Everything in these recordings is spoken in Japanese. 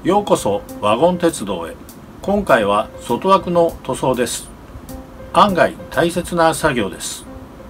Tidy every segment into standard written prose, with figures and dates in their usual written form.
ようこそワゴン鉄道へ。今回は外枠の塗装です。案外大切な作業です。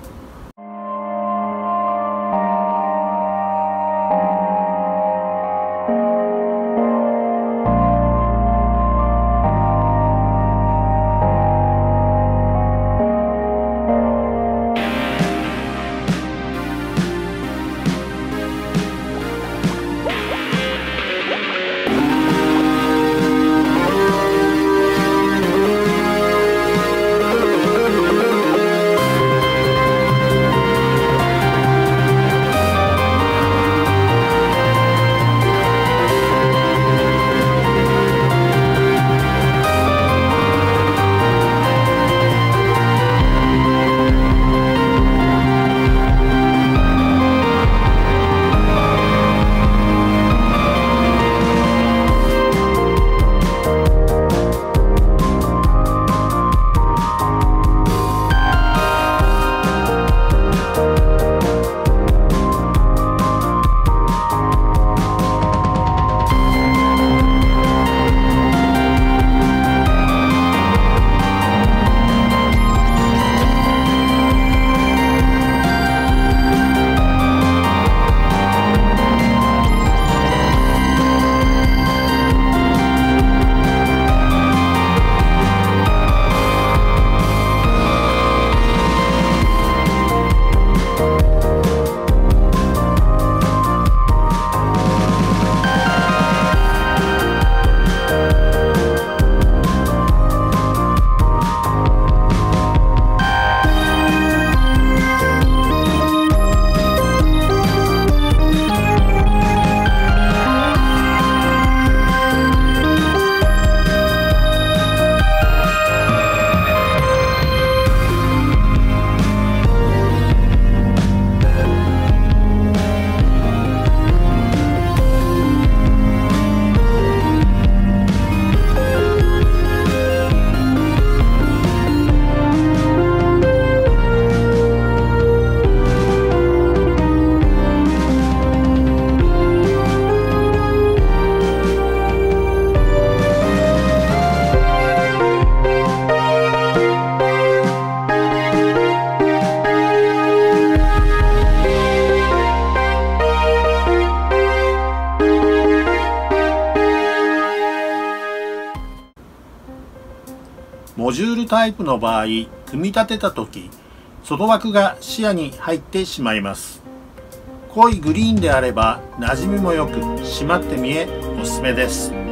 モジュールタイプの場合、組み立てた時、外枠が視野に入ってしまいます。濃いグリーンであれば馴染みもよく締まって見えおすすめです。